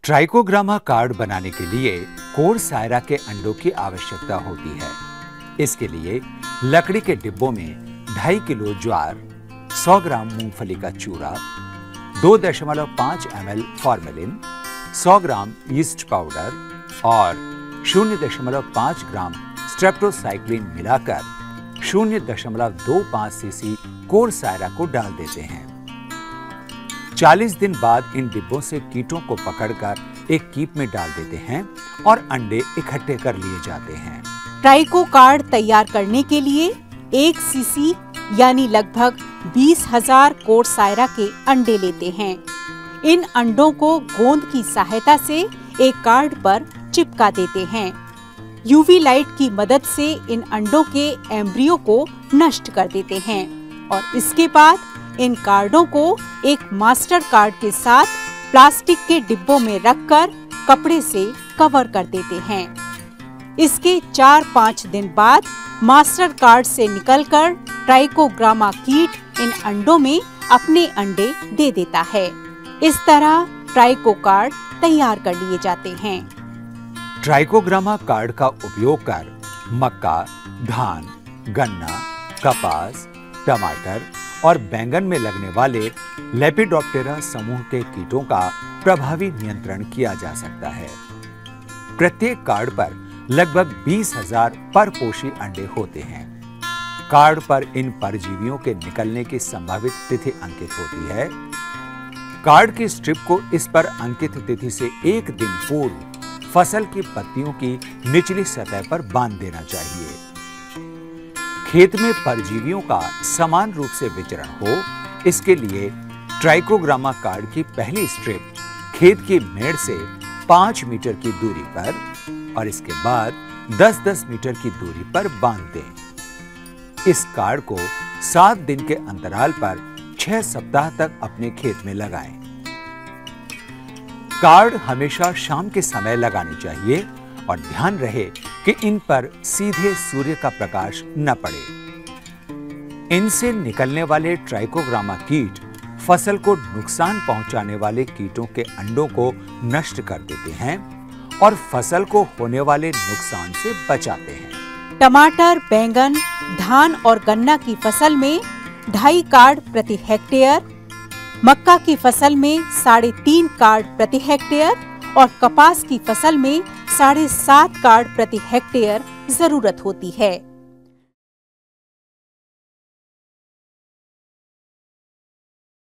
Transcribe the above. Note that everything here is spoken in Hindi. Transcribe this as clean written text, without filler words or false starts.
ट्राइकोग्रामा कार्ड बनाने के लिए कोर्सायरा के अंडों की आवश्यकता होती है। इसके लिए लकड़ी के डिब्बों में 2.5 किलो ज्वार, 100 ग्राम मूंगफली का चूरा, 2.5 ml formalin, 100 gram yeast powder और 0.5 ग्राम स्ट्रेप्टोसाइक्लिन मिलाकर 0.25 सीसी कोर्सायरा को डाल देते हैं। 40 दिन बाद इन डिब्बों से कीटों को पकड़कर एक कीप में डाल देते हैं और अंडे इकट्ठे कर लिए जाते हैं। ट्राइको कार्ड तैयार करने के लिए 1 सीसी यानी लगभग 20,000 कोर्सायरा के अंडे लेते हैं। इन अंडों को गोंद की सहायता से एक कार्ड पर चिपका देते हैं। यूवी लाइट की मदद से इन अंडों के एम्ब्रियो को नष्ट कर देते हैं और इसके बाद इन कार्डों को एक मास्टर कार्ड के साथ प्लास्टिक के डिब्बों में रखकर कपड़े से कवर कर देते हैं। इसके 4-5 दिन बाद मास्टर कार्ड से निकलकर ट्राइकोग्रामा कीट इन अंडों में अपने अंडे दे देता है। इस तरह ट्राइको कार्ड तैयार कर लिए जाते हैं। ट्राइकोग्रामा कार्ड का उपयोग कर मक्का, धान, गन्ना, कपास, टमाटर और बैंगन में लगने वाले लेपिडोप्टेरा समूह के कीटों का प्रभावी नियंत्रण किया जा सकता है। प्रत्येक कार्ड पर लगभग 20,000 परपोषी अंडे होते हैं। कार्ड पर इन परजीवियों के निकलने की संभावित तिथि अंकित होती है। कार्ड की स्ट्रिप को इस पर अंकित तिथि से 1 दिन पूर्व फसल की पत्तियों की निचली सतह पर बांध देना चाहिए। खेत में परजीवियों का समान रूप से विचरण हो, इसके लिए ट्राइकोग्रामा कार्ड की पहली स्ट्रिप खेत की मेड़ से 5 मीटर की दूरी पर और इसके बाद 10-10 मीटर की दूरी पर बांध दें। इस कार्ड को 7 दिन के अंतराल पर 6 सप्ताह तक अपने खेत में लगाएं। कार्ड हमेशा शाम के समय लगाने चाहिए और ध्यान रहे कि इन पर सीधे सूर्य का प्रकाश न पड़े। इनसे निकलने वाले ट्राइकोग्रामा कीट फसल को नुकसान पहुंचाने वाले कीटों के अंडों को नष्ट कर देते हैं और फसल को होने वाले नुकसान से बचाते हैं। टमाटर, बैंगन, धान और गन्ना की फसल में 2.5 कार्ड प्रति हेक्टेयर, मक्का की फसल में 3.5 कार्ड प्रति हेक्टेयर और कपास की फसल में 7.5 कार्ड प्रति हेक्टेयर जरूरत होती है।